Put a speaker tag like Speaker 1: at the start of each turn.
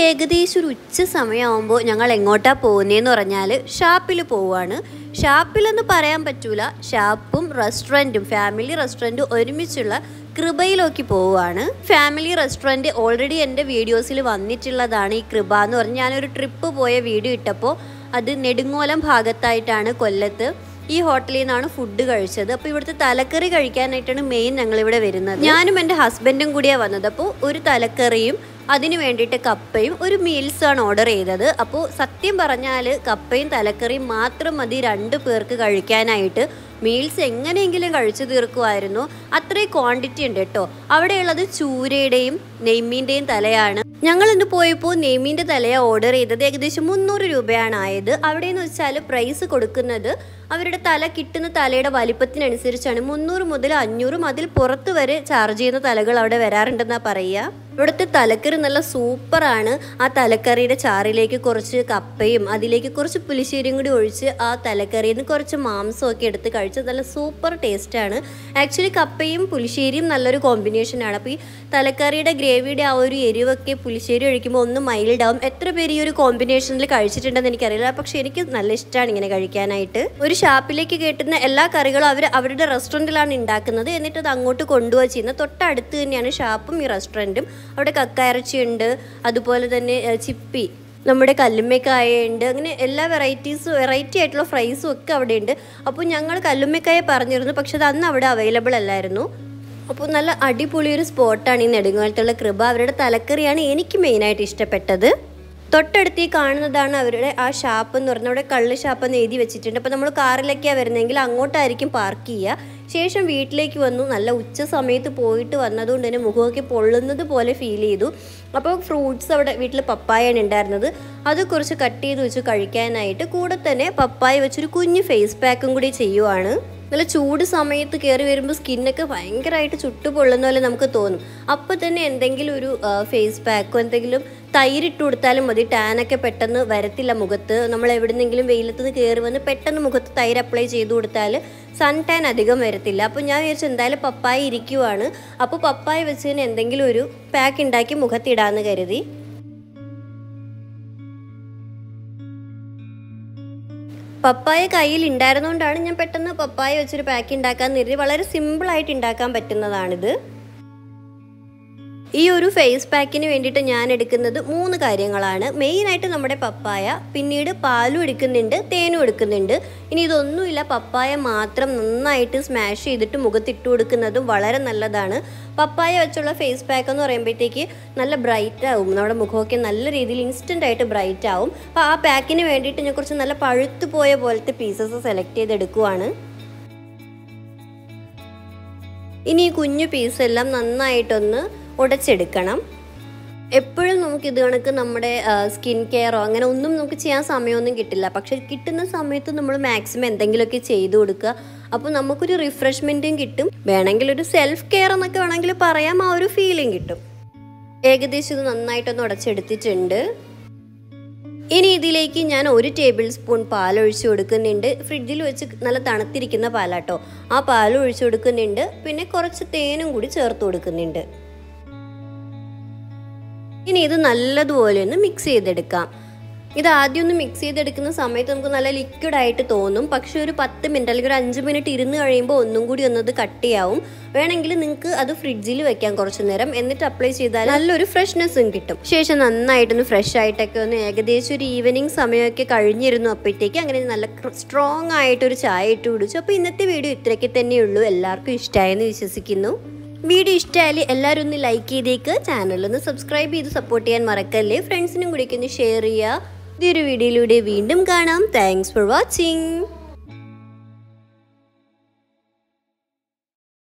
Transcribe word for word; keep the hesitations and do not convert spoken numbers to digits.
Speaker 1: ഏകദേശം ഒരു ഉച്ച സമയമാകുമ്പോൾ ഞങ്ങൾ എങ്ങോട്ടാണ് പോകുന്നതെന്ന് പറഞ്ഞാൽ ഷാപ്പിൽ പോവുകയാണ്. ഷാപ്പിലെന്ന് പറയാൻ പറ്റൂല, ഷാപ്പും റെസ്റ്റോറൻറ്റും ഫാമിലി റെസ്റ്റോറൻറ്റും ഒരുമിച്ചുള്ള കൃപയിലേക്ക് പോവുകയാണ്. ഫാമിലി റെസ്റ്റോറൻറ്റ് ഓൾറെഡി എൻ്റെ വീഡിയോസിൽ വന്നിട്ടുള്ളതാണ്. ഈ കൃപ എന്ന് പറഞ്ഞ് ഞാനൊരു ട്രിപ്പ് പോയ വീഡിയോ ഇട്ടപ്പോൾ അത് നെടുങ്ങോലം ഭാഗത്തായിട്ടാണ്, കൊല്ലത്ത്. ഈ ഹോട്ടലിൽ നിന്നാണ് ഫുഡ് കഴിച്ചത്. അപ്പോൾ ഇവിടുത്തെ തലക്കറി കഴിക്കാനായിട്ടാണ് മെയിൻ ഞങ്ങളിവിടെ വരുന്നത്. ഞാനും എൻ്റെ ഹസ്ബൻഡും കൂടിയാണ് വന്നത്. അപ്പോൾ ഒരു തലക്കറിയും അതിന് വേണ്ടിയിട്ട് കപ്പയും ഒരു മീൽസാണ് ഓർഡർ ചെയ്തത്. അപ്പോൾ സത്യം പറഞ്ഞാൽ കപ്പയും തലക്കറിയും മാത്രം മതി രണ്ട് പേർക്ക് കഴിക്കാനായിട്ട്. മീൽസ് എങ്ങനെയെങ്കിലും കഴിച്ചു തീർക്കുമായിരുന്നു. അത്രയും ക്വാണ്ടിറ്റി ഉണ്ട് കേട്ടോ. അവിടെയുള്ളത് ചൂരയുടെയും നെയ്മീൻ്റെയും തലയാണ്. ഞങ്ങൾ ഇന്ന് പോയപ്പോൾ നെയ്മീൻ്റെ തലയാണ് ഓർഡർ ചെയ്തത്. ഏകദേശം മുന്നൂറ് രൂപയാണ് ആയത്. അവിടെ എന്ന് വെച്ചാൽ പ്രൈസ് കൊടുക്കുന്നത് അവരുടെ തല കിട്ടുന്ന തലയുടെ വലിപ്പത്തിനനുസരിച്ചാണ്. മുന്നൂറ് മുതൽ അഞ്ഞൂറും അതിൽ പുറത്ത് വരെ ചാർജ് ചെയ്യുന്ന തലകൾ അവിടെ വരാറുണ്ടെന്നാണ് പറയുക. ഇവിടുത്തെ തലക്കറി നല്ല സൂപ്പറാണ്. ആ തലക്കറിയുടെ ചാറിലേക്ക് കുറച്ച് കപ്പയും അതിലേക്ക് കുറച്ച് പുളിശ്ശേരിയും കൂടി ഒഴിച്ച് ആ തലക്കറിയിൽ നിന്ന് കുറച്ച് മാംസമൊക്കെ എടുത്ത് കഴിച്ച് നല്ല സൂപ്പർ ടേസ്റ്റാണ്. ആക്ച്വലി കപ്പയും പുളിശ്ശേരിയും നല്ലൊരു കോമ്പിനേഷനാണ്. അപ്പോൾ ഈ തലക്കറിയുടെ ഗ്രേവിയുടെ ആ ഒരു എരിവൊക്കെ പുളിശ്ശേരി ഒഴിക്കുമ്പോൾ ഒന്ന് മൈൽഡ് ആവും. എത്ര പേര് ഈ ഒരു കോമ്പിനേഷനിൽ കഴിച്ചിട്ടുണ്ടെന്ന് എനിക്കറിയില്ല, പക്ഷേ എനിക്ക് നല്ല ഇഷ്ടമാണ് ഇങ്ങനെ കഴിക്കാനായിട്ട്. ഒരു ഷാപ്പിലേക്ക് കേട്ടുന്ന എല്ലാ കറികളും അവർ അവരുടെ റെസ്റ്റോറൻറ്റിലാണ് ഉണ്ടാക്കുന്നത്. എന്നിട്ട് അത് അങ്ങോട്ട് കൊണ്ടുപോയി ചെയ്യുന്നത്. തൊട്ടടുത്ത് തന്നെയാണ് ഷാപ്പും ഈ റെസ്റ്റോറൻറ്റും. അവിടെ കക്കയിറച്ചിയുണ്ട്, അതുപോലെ തന്നെ ചിപ്പി, നമ്മുടെ കല്ലുമ്മക്കായ ഉണ്ട്, അങ്ങനെ എല്ലാ വെറൈറ്റീസും വെറൈറ്റി ആയിട്ടുള്ള ഫ്രൈസും ഒക്കെ അവിടെ ഉണ്ട്. അപ്പോൾ ഞങ്ങൾ കല്ലുമ്മക്കായ പറഞ്ഞിരുന്നു, പക്ഷെ അത് അന്ന് അവിടെ അവൈലബിൾ അല്ലായിരുന്നു. അപ്പോൾ നല്ല അടിപൊളി ഒരു സ്പോട്ടാണ് ഈ നെടുങ്ങോലത്തുള്ള കൃപ. അവരുടെ തലക്കറിയാണ് എനിക്ക് മെയിനായിട്ട് ഇഷ്ടപ്പെട്ടത്. തൊട്ടടുത്ത് ഈ കാണുന്നതാണ് അവരുടെ ആ ഷാപ്പ് എന്ന് പറഞ്ഞാൽ അവിടെ കള്ള് ഷാപ്പ് എന്ന് എഴുതി വെച്ചിട്ടുണ്ട്. അപ്പോൾ നമ്മൾ കാറിലൊക്കെയാണ് വരുന്നതെങ്കിൽ അങ്ങോട്ടായിരിക്കും പാർക്ക് ചെയ്യുക. ശേഷം വീട്ടിലേക്ക് വന്നു. നല്ല ഉച്ച സമയത്ത് പോയിട്ട് വന്നതുകൊണ്ട് തന്നെ മുഖമൊക്കെ പൊള്ളുന്നത് പോലെ ഫീൽ ചെയ്തു. അപ്പോൾ ഫ്രൂട്ട്സ് അവിടെ വീട്ടിൽ പപ്പായാണ് ഉണ്ടായിരുന്നത്. അത് കുറച്ച് കട്ട് ചെയ്ത് വെച്ച് കഴിക്കാനായിട്ട് കൂടെ തന്നെ പപ്പായ വെച്ചൊരു കുഞ്ഞ് ഫേസ് പാക്കും കൂടി ചെയ്യുവാണ്. നല്ല ചൂട് സമയത്ത് കയറി വരുമ്പോൾ സ്കിന്നൊക്കെ ഭയങ്കരമായിട്ട് ചുട്ടു പൊള്ളുന്ന പോലെ നമുക്ക് തോന്നും. അപ്പോൾ തന്നെ എന്തെങ്കിലും ഒരു ഫേസ് പാക്കോ എന്തെങ്കിലും തൈരിട്ട് കൊടുത്താലും മതി. ടാനൊക്കെ പെട്ടെന്ന് വരത്തില്ല മുഖത്ത്. നമ്മൾ എവിടെന്നെങ്കിലും വെയിലത്ത് നിന്ന് കയറി വന്ന് പെട്ടെന്ന് മുഖത്ത് തൈര് അപ്ലൈ ചെയ്ത് കൊടുത്താൽ സൺ ടാൻ അധികം വരത്തില്ല. അപ്പോൾ ഞാൻ വിചാരിച്ചു എന്തായാലും പപ്പായ ഇരിക്കുവാണ്, അപ്പോൾ പപ്പായ വെച്ച് തന്നെ എന്തെങ്കിലും ഒരു പാക്ക് ഉണ്ടാക്കി മുഖത്തിടാമെന്ന് കരുതി. പപ്പായ കയ്യിൽ ഉണ്ടായിരുന്നുകൊണ്ടാണ് ഞാൻ പെട്ടെന്ന് പപ്പായ വെച്ചൊരു പാക്ക് ഉണ്ടാക്കാൻ കരുതി. വളരെ സിമ്പിളായിട്ട് ഉണ്ടാക്കാൻ പറ്റുന്നതാണിത്. ഈ ഒരു ഫേസ് പാക്കിന് വേണ്ടിയിട്ട് ഞാൻ എടുക്കുന്നത് മൂന്ന് കാര്യങ്ങളാണ്. മെയിനായിട്ട് നമ്മുടെ പപ്പായ, പിന്നീട് പാലും എടുക്കുന്നുണ്ട്, തേനും എടുക്കുന്നുണ്ട്. ഇനി ഇതൊന്നുമില്ല, പപ്പായ മാത്രം നന്നായിട്ട് സ്മാഷ് ചെയ്തിട്ട് മുഖത്തിട്ട് കൊടുക്കുന്നതും വളരെ നല്ലതാണ്. പപ്പായ വെച്ചുള്ള ഫേസ് പാക്ക് എന്ന് പറയുമ്പോഴത്തേക്ക് നല്ല ബ്രൈറ്റ് ആവും. നമ്മുടെ മുഖമൊക്കെ നല്ല രീതിയിൽ ഇൻസ്റ്റൻ്റ് ആയിട്ട് ബ്രൈറ്റ് ആവും. അപ്പോൾ ആ പാക്കിന് വേണ്ടിയിട്ട് ഞാൻ കുറച്ച് നല്ല പഴുത്തു പോയ പോലത്തെ പീസസ് സെലക്ട് ചെയ്തെടുക്കുവാണ്. ഇനി ഈ കുഞ്ഞു പീസെല്ലാം നന്നായിട്ടൊന്ന് ഉടച്ചെടുക്കണം. എപ്പോഴും നമുക്ക് ഇത് കണക്ക് നമ്മുടെ സ്കിൻ കെയറോ അങ്ങനെ ഒന്നും നമുക്ക് ചെയ്യാൻ സമയമൊന്നും കിട്ടില്ല. പക്ഷെ കിട്ടുന്ന സമയത്ത് നമ്മൾ മാക്സിമം എന്തെങ്കിലുമൊക്കെ ചെയ്തു കൊടുക്കുക. അപ്പോൾ നമുക്കൊരു റിഫ്രഷ്മെൻറ്റും കിട്ടും. വേണമെങ്കിൽ ഒരു സെൽഫ് കെയർ എന്നൊക്കെ വേണമെങ്കിൽ പറയാം, ആ ഒരു ഫീലിംഗ് കിട്ടും. ഏകദേശം ഇത് നന്നായിട്ടൊന്ന് ഉടച്ചെടുത്തിട്ടുണ്ട്. ഇനി ഇതിലേക്ക് ഞാൻ ഒരു ടേബിൾ സ്പൂൺ പാലൊഴിച്ച് കൊടുക്കുന്നുണ്ട്. ഫ്രിഡ്ജിൽ വെച്ച് നല്ല തണുത്തിരിക്കുന്ന പാലാട്ടോ. ആ പാൽ ഒഴിച്ച് കൊടുക്കുന്നുണ്ട്. പിന്നെ കുറച്ച് തേനും കൂടി ചേർത്ത് കൊടുക്കുന്നുണ്ട്. ഇനി ഇത് നല്ലതുപോലെ ഒന്ന് മിക്സ് ചെയ്തെടുക്കാം. ഇത് ആദ്യം ഒന്ന് മിക്സ് ചെയ്തെടുക്കുന്ന സമയത്ത് നമുക്ക് നല്ല ലിക്വിഡായിട്ട് തോന്നും. പക്ഷേ ഒരു പത്ത് മിനിറ്റ് അല്ലെങ്കിൽ ഒരു അഞ്ച് മിനിറ്റ് ഇരുന്ന് കഴിയുമ്പോൾ ഒന്നും കൂടി ഒന്നത് കട്ടിയാവും. വേണമെങ്കിൽ നിങ്ങൾക്ക് അത് ഫ്രിഡ്ജിൽ വെക്കാം കുറച്ച് നേരം. എന്നിട്ട് അപ്ലൈ ചെയ്താൽ നല്ലൊരു ഫ്രഷ്നെസ്സും കിട്ടും. ശേഷം നന്നായിട്ടൊന്ന് ഫ്രഷ് ആയിട്ടൊക്കെ ഒന്ന് ഏകദേശം ഒരു ഈവനിങ് സമയമൊക്കെ കഴിഞ്ഞിരുന്നു. അപ്പോഴത്തേക്ക് അങ്ങനെ നല്ല സ്ട്രോങ് ആയിട്ടൊരു ചായ ഇട്ട് കുടിച്ചു. അപ്പോൾ ഇന്നത്തെ വീഡിയോ ഇത്രയൊക്കെ തന്നെയുള്ളൂ. എല്ലാവർക്കും ഇഷ്ടമായെന്ന് വിശ്വസിക്കുന്നു. വീഡിയോ ഇഷ്ടമായാൽ എല്ലാവരും ഒന്ന് ലൈക്ക് ചെയ്തേക്ക്. ചാനലൊന്ന് സബ്സ്ക്രൈബ് ചെയ്ത് സപ്പോർട്ട് ചെയ്യാൻ മറക്കല്ലേ. ഫ്രണ്ട്സിനും കൂടി ഒന്ന് ഷെയർ ചെയ്യുക. ഇതൊരു വീഡിയോയിലൂടെ വീണ്ടും കാണാം. Thanks for watching.